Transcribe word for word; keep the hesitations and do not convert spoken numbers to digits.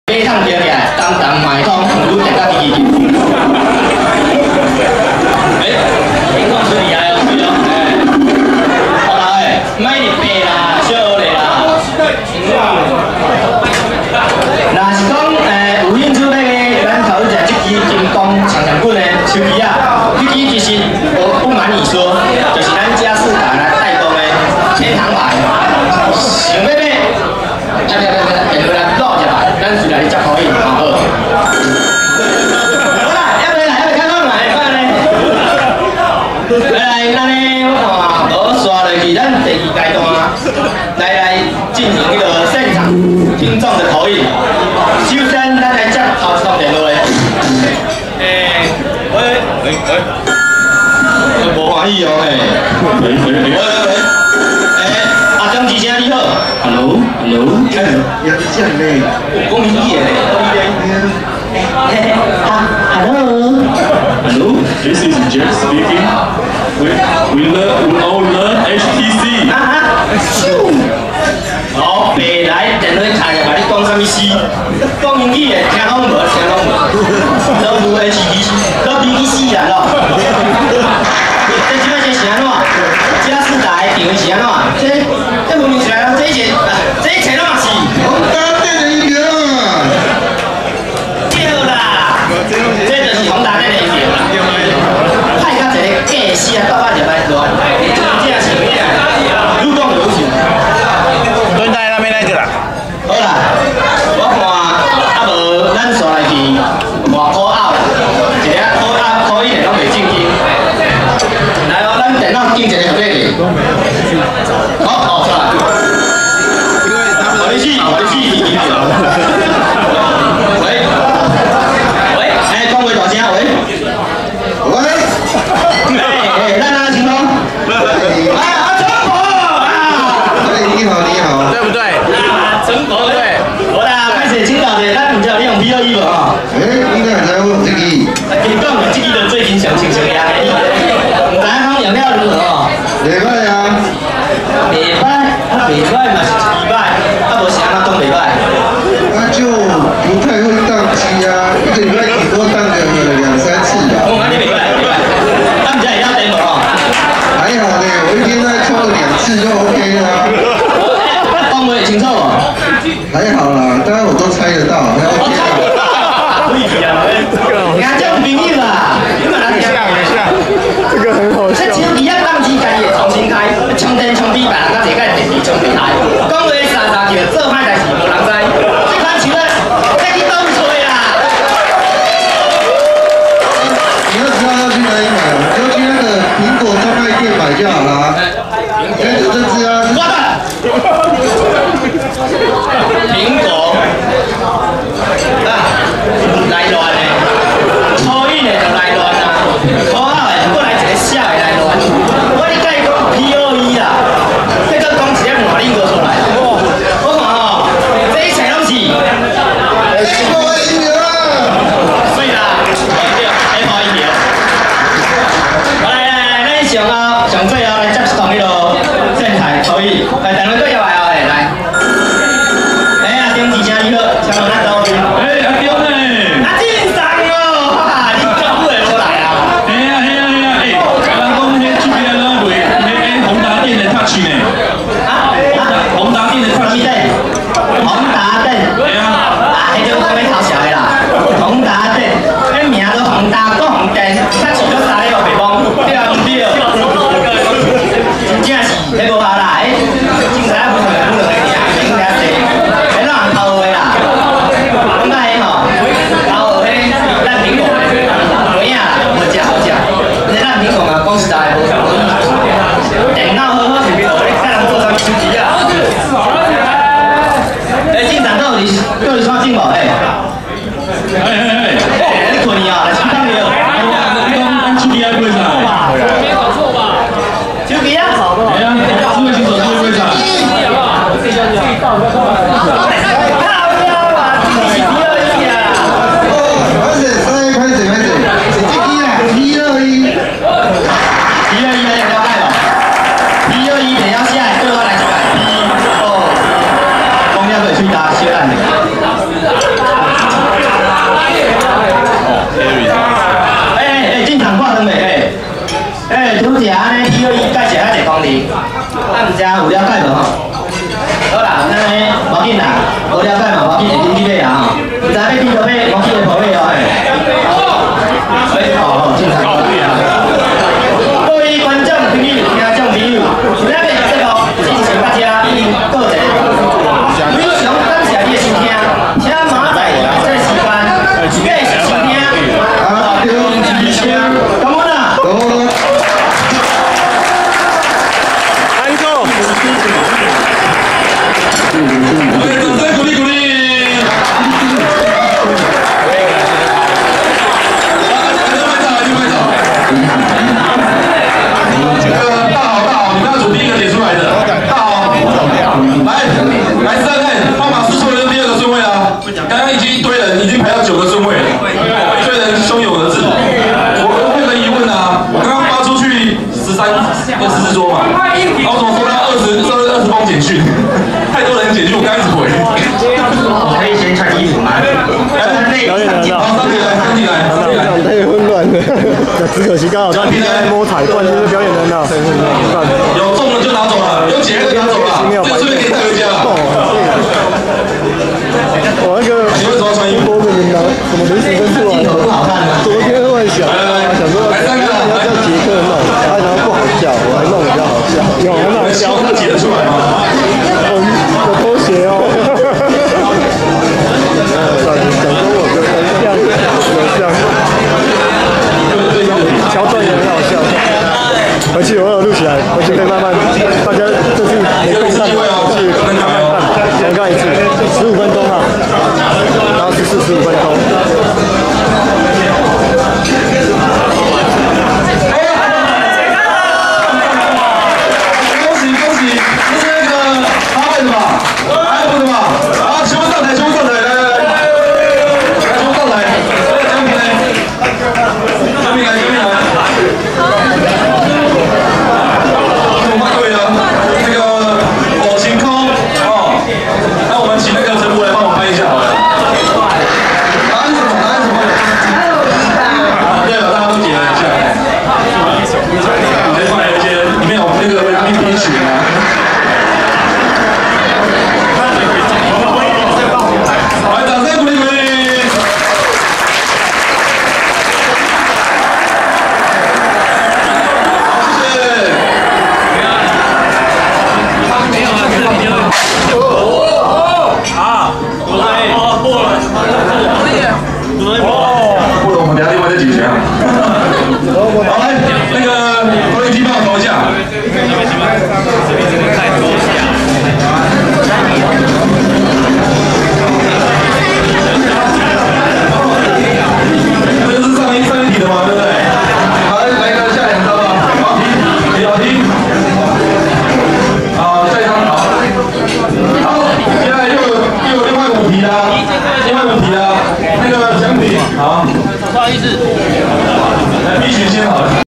马桶跳起来，当当马桶，愈定到滴滴。哎，情况是厉害哦，对哦，哎，好啦诶，莫入白啦，小学嘞啦。若是讲诶有兴趣要咱头一只这支金光长长棍的手机啊，这支其实我不瞒你说，就是咱嘉士达来代工的天堂牌，想要买。 啊！别别别，下落来落一来，咱随来你接可以，好好。好啦，要不来，要不开讲来，看咧。来，咱咧我看无刷落去，咱第二阶段来来进行迄个现场听众的投影。首先，咱来接头一通电话。诶，喂喂喂，我无欢喜哦，嘿。喂喂喂喂。 张先生你好 ，Hello Hello， 哎，也是这样嘞，讲英语的，讲英语。Hello Hello，This is Jeff speaking. We we learn we all learn H T C. 啊啊，咻！好，白来电话开下，把你讲什么事？讲英语的，听拢无，听拢无。都如 H T C， 都 B B C 啦咯。这即摆这是安怎？嘉士达的定位是安怎？这这明明是来这一切，这一切拢嘛是。宏达电的音乐啊！对啦，这就是宏达电的音乐啦。派到一个假死啊，到尾就来乱，真正是咩？愈讲愈想。蹲在那边那个啦。好啦，我看啊无咱煞来去外口拗，一个口拗口音拢袂正经。来哦，咱电脑进一个合理的。好，好，出来。好，你去，好，你去，你去。喂，喂，哎，讲话大声，喂。喂。哎哎，咱哪情况？哎，啊，陈伯啊！哎，你好，你好。对不对？啊，陈伯对。好啦，开始请教者，咱唔知道你用 P 二 一无吼？哎，应该还在用这个。啊，你讲这个的最近上清楚呀？唔知讲用了如何？袂歹啊。袂歹，啊袂歹嘛是一摆，啊无是安怎讲袂歹？啊就不太会宕机啊，一个礼拜顶多宕个两三次吧。哦，安尼袂歹，袂歹。啊，唔知会晓电无吼？还好呢，我一天大概充个两次就 OK 啦。讲袂清楚哦？还好啦，当然我都猜得到，还 OK 啦。可以啊，人家有朋友啦，你嘛来听一下，这个很好笑。这手机啊，宕机家己会重新开，充电充比别人甲一个电池充比台。讲话三三句，做歹代志无人知。这款手咧，这去倒吹啦。你要知道要去哪里买，就去那个苹果专卖店买就好啦。这这只啊，我的。苹果。啊，来乱的，初一的就来乱啦，初二的过来一个小的来乱。我咧甲伊讲 P 二 一啦，这个讲一个换恁个出来。我看吼，这一切拢是 Apple 的音乐啊，对啦，对 Apple 音乐。来来来，咱上后上最后来接一通迄落正台可以，来电话对入来哦，来。哎呀，丁子声你好，请问咱到边？哎，阿丁呢？阿丁上哦，哈，你怎久会无来啊？嘿啊嘿啊嘿啊，哎，人讲迄这边拢卖，迄迄宏达电的 touch 呢？啊啊，宏达电的 touch 电，宏达电，对啊，啊，迄种讲咧头小的啦，宏达电，迄名都宏达，搁宏电 ，touch 搁三个袂忘，对啊，唔对？真正是，迄无效啦，迄凊彩不同不同的名，名了济。 头的啦，讲到迄吼，头的迄咱苹果的，有影啦，好食好食。而且咱苹果嘛，讲实在的，电脑好好是袂好，你看人做啥物手机啊？哎，进展到底到底刷进无？哎，哎哎哎，哎，你困去啊？来先等你哦。你讲咱手机爱几啥？没搞错吧？手机啊？哎呀，智慧型手机几啥？自己到不要小蛋的。 尾啊，唔知要边个尾，我记得跑尾哦，哎，好好正常。各位观众朋友、听众朋友，今日节目进行到这，已经到这。非常感谢你的收听，请马仔这时间继续收听。啊，对，支持，感恩啊！ 安哥。 OK， 掌声鼓励鼓励。刚刚已经一堆人，已经排到九个顺位了，一堆人汹涌而至。我我有个疑问啊，我刚刚发出去十三跟十四桌嘛，然后我怎么收到二十二二十封简讯？太多人简讯，我刚一直回。 可以先穿衣服吗？ 表演人了， 好，上起来，上起来，上起来。 太混乱了，只可惜刚好他在摸彩，冠军是表演人了，太混乱。 有中了就拿走了，有解了就拿走了，这个顺便可以带回家了。 我那个你为什么要穿衣服？ 多的人拿什么临时分出来的？昨天突然想，想说要要叫杰克弄，他想不好笑，我还弄比较好笑。有很好笑， 他解得出来吗？ 我我拖鞋哦。算了，想说我就这样有像，桥段也很好笑。回去我有录起来，回去可以慢慢，大家这次没空看，去慢慢看，重看一次，十五分钟啊，然后是四十五分钟。 恭喜恭喜，这是那个八位的吧？八位的吧？啊，全部上台，全部上台，来来来，来全部上台，奖品呢？奖品来，奖品来。我们对了，那个火晴空哦，那我们请那个陈福来帮我拍一下好了。答案是什么？答案是什么？对了，大家都解了一下。你再放有一些，里面有那个维他命 B 群啊。来，掌声鼓励鼓励。不懂，我们等下另外再解决啊。好，来，那个投影机帮我投一下。这个是上一上一题的嘛，对不对？好，来个下两张吧。好题，好题。啊，下一张好。好，现在又有又有另外五题啦，另外五题啦，那个奖品好。不好意思，来 B 群先好了。